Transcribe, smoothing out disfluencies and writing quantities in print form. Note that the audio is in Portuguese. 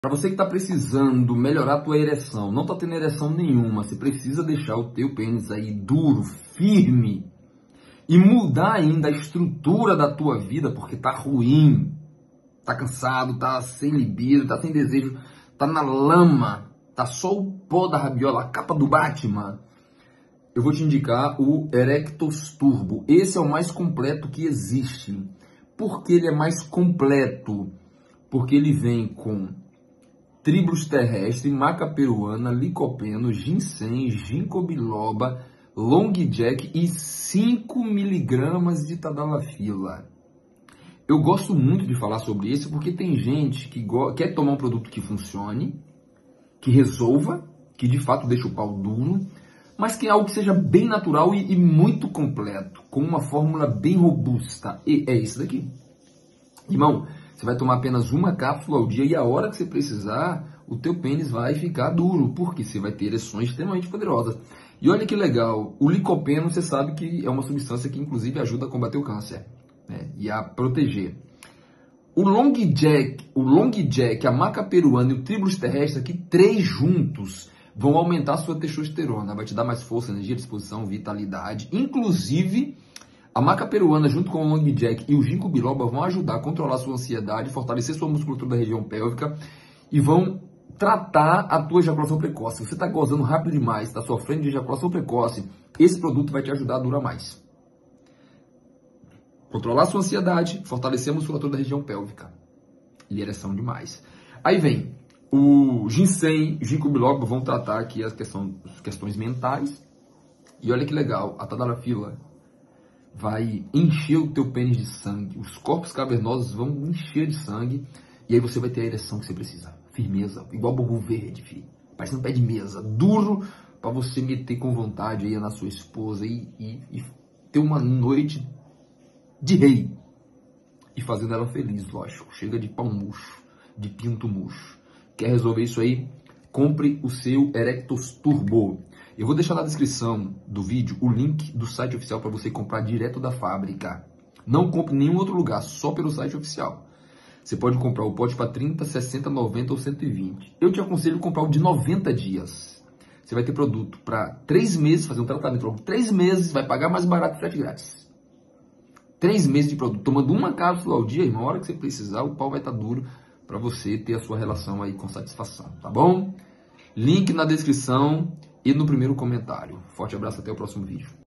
Para você que está precisando melhorar a tua ereção, não está tendo ereção nenhuma, você precisa deixar o teu pênis aí duro, firme e mudar ainda a estrutura da tua vida porque tá ruim, tá cansado, tá sem libido, tá sem desejo, tá na lama, tá só o pó da rabiola, a capa do Batman. Eu vou te indicar o Erectus Turbo. Esse é o mais completo que existe. Por que ele é mais completo? Porque ele vem com tribulus terrestre, maca peruana, licopeno, ginseng, ginkgo biloba, long jack e 5 miligramas de tadalafila. Eu gosto muito de falar sobre isso porque tem gente que quer tomar um produto que funcione, que resolva, que de fato deixa o pau duro, mas que é algo que seja bem natural e muito completo, com uma fórmula bem robusta. E é isso daqui. Irmão, você vai tomar apenas uma cápsula ao dia e a hora que você precisar, o teu pênis vai ficar duro, porque você vai ter ereções extremamente poderosas. E olha que legal, o licopeno você sabe que é uma substância que inclusive ajuda a combater o câncer, né, e a proteger. O long jack, a maca peruana e o tribulus terrestre, aqui, 3 juntos, vão aumentar a sua testosterona, vai te dar mais força, energia, disposição, vitalidade. Inclusive, a maca peruana, junto com o long jack e o ginkgo biloba, vão ajudar a controlar a sua ansiedade, fortalecer sua musculatura da região pélvica e vão tratar a tua ejaculação precoce. Se você está gozando rápido demais, está sofrendo de ejaculação precoce, esse produto vai te ajudar a durar mais. Controlar a sua ansiedade, fortalecer a musculatura da região pélvica e ereção demais. Aí vem o ginseng, o ginkgo biloba, vão tratar aqui as questões mentais. E olha que legal, a tadalafila vai encher o teu pênis de sangue, os corpos cavernosos vão encher de sangue e aí você vai ter a ereção que você precisa. Firmeza, igual bambu verde, filho. Parecendo pé de mesa, duro para você meter com vontade aí na sua esposa e ter uma noite de rei. E fazendo ela feliz, lógico. Chega de pau murcho, de pinto murcho. Quer resolver isso aí? Compre o seu Erectus Turbo. Eu vou deixar na descrição do vídeo o link do site oficial para você comprar direto da fábrica. Não compre em nenhum outro lugar, só pelo site oficial. Você pode comprar o pote para 30, 60, 90 ou 120. Eu te aconselho comprar o de 90 dias. Você vai ter produto para 3 meses, fazer um tratamento logo 3 meses, vai pagar mais barato e frete grátis. 3 meses de produto, tomando uma cápsula ao dia, e na hora que você precisar, o pau vai estar duro para você ter a sua relação aí com satisfação, tá bom? Link na descrição e no primeiro comentário. Forte abraço, até o próximo vídeo.